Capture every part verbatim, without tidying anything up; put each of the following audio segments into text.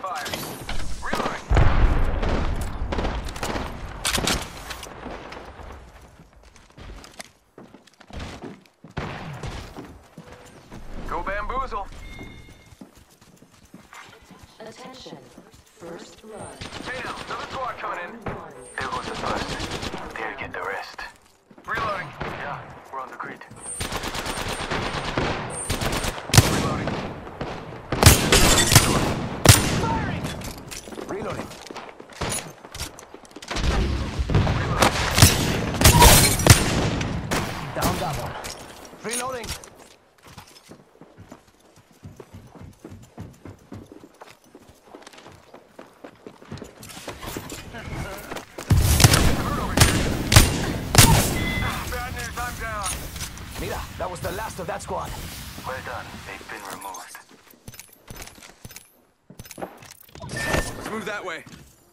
fire. Reloading. Go bamboozle. Attention. First blood. Hey now, another squad coming in. There goes the first. They'll get the rest. Reloading. Yeah, we're on the grid. Reloading. Firing! Reloading. Reloading. Down that one. Reloading. Bad news, I'm down. Mira, that was the last of that squad. Well done. They've been removed. Let's move that way.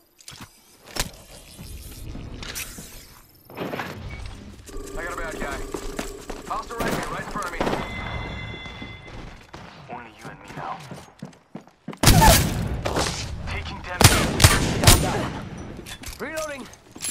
I got a bad guy. Hostile right here, right in front of me. Only you and me now. Taking damage. Down that one. Reloading.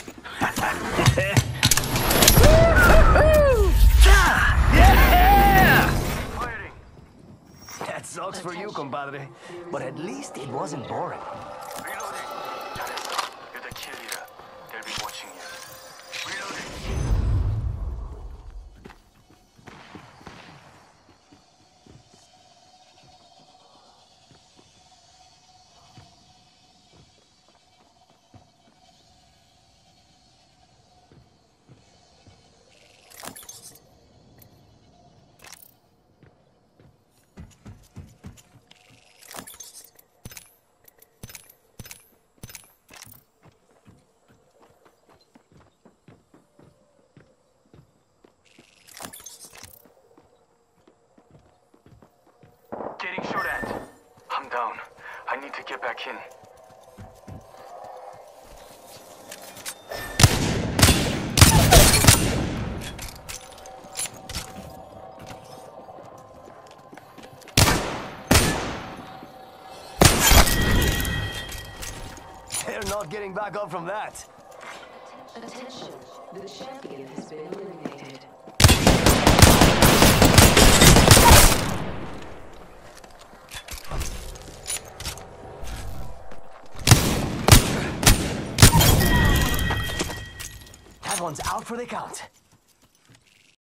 Yeah! Firing. That sucks for you, compadre. But at least it wasn't boring. Reloading. Janessa, you're the kill leader. They'll be watching you. Reloading. Getting shot at. I'm down. I need to get back in. They're not getting back up from that. Attention. The champion has been eliminated. That one's out for the count.